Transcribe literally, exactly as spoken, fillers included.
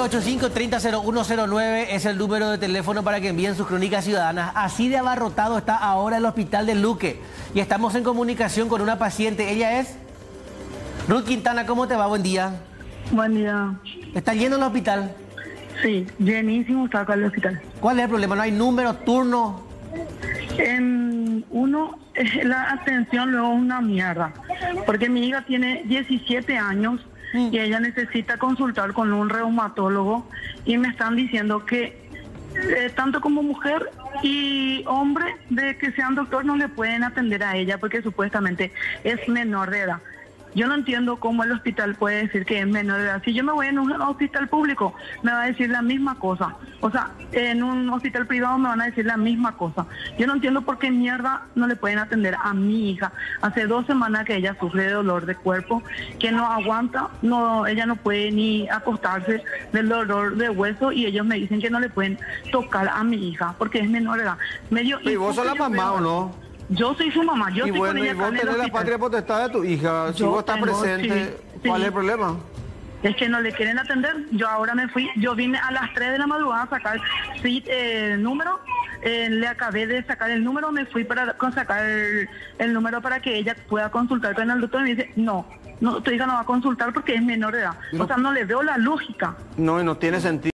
ocho cinco, tres cero, cero uno cero nueve es el número de teléfono para que envíen sus crónicas ciudadanas. Así de abarrotado está ahora el hospital de Luque. Y estamos en comunicación con una paciente. Ella es Ruth Quintana. ¿Cómo te va? Buen día. Buen día. ¿Está lleno el hospital? Sí, llenísimo está acá el hospital. ¿Cuál es el problema? ¿No hay número, turno? En uno, eh, la atención luego es una mierda. Porque mi hija tiene diecisiete años y ella necesita consultar con un reumatólogo y me están diciendo que eh, tanto como mujer y hombre de que sean doctor no le pueden atender a ella porque supuestamente es menor de edad. Yo no entiendo cómo el hospital puede decir que es menor de edad. Si yo me voy en un hospital público, me va a decir la misma cosa. O sea, en un hospital privado me van a decir la misma cosa. Yo no entiendo por qué mierda no le pueden atender a mi hija. Hace dos semanas que ella sufre de dolor de cuerpo, que no aguanta, no, ella no puede ni acostarse del dolor de hueso y ellos me dicen que no le pueden tocar a mi hija porque es menor de edad. Medio ¿Y vos sos la mamá o no? Yo soy su mamá, yo y estoy bueno, con ella y vos tenés la patria potestad de tu hija, si yo vos estás tengo, presente, sí, ¿cuál sí. es el problema? Es que no le quieren atender. Yo ahora me fui, yo vine a las tres de la madrugada a sacar sí, eh, el número, eh, le acabé de sacar el número, me fui para con sacar el, el número para que ella pueda consultar con el doctor y me dice, no, no, tu hija no va a consultar porque es menor de edad. No. O sea, no le veo la lógica. No, y no tiene sentido.